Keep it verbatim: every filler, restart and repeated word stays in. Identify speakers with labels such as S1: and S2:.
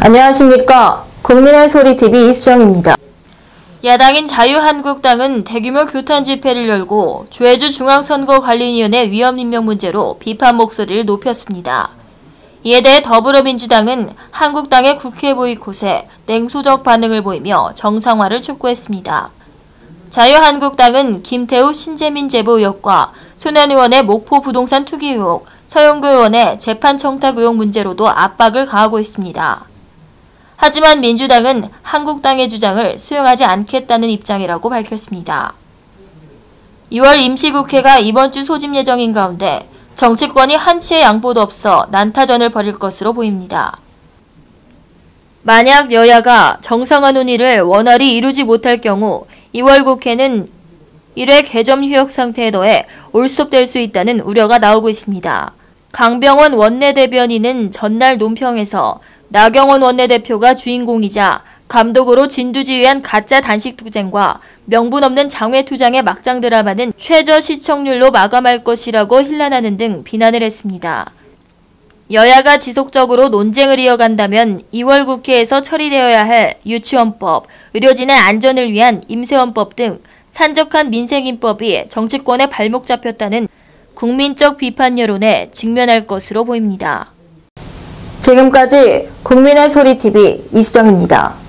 S1: 안녕하십니까. 국민의 소리티비 이수정입니다.
S2: 야당인 자유한국당은 대규모 규탄 집회를 열고 조혜주중앙선거관리위원회 위원 임명 문제로 비판 목소리를 높였습니다. 이에 대해 더불어민주당은 한국당의 국회 보이콧에 냉소적 반응을 보이며 정상화를 촉구했습니다. 자유한국당은 김태우 신재민 제보 의혹과 손현 의원의 목포 부동산 투기 의혹, 서영교 의원의 재판 청탁 의혹 문제로도 압박을 가하고 있습니다. 하지만 민주당은 한국당의 주장을 수용하지 않겠다는 입장이라고 밝혔습니다. 이월 임시국회가 이번 주 소집 예정인 가운데 정치권이 한치의 양보도 없어 난타전을 벌일 것으로 보입니다. 만약 여야가 정상화 논의를 원활히 이루지 못할 경우 이월 국회는 일 회 개점 휴역 상태에 더해 올수업될 수 있다는 우려가 나오고 있습니다. 강병원 원내대변인은 전날 논평에서 나경원 원내대표가 주인공이자 감독으로 진두지휘한 가짜 단식투쟁과 명분 없는 장외투쟁의 막장 드라마는 최저 시청률로 마감할 것이라고 hir난하는 등 비난을 했습니다. 여야가 지속적으로 논쟁을 이어간다면 이월 국회에서 처리되어야 할 유치원법, 의료진의 안전을 위한 임세원법 등 산적한 민생인법이 정치권에 발목 잡혔다는 국민적 비판 여론에 직면할 것으로 보입니다.
S1: 지금까지 국민의 소리티비 이수정입니다.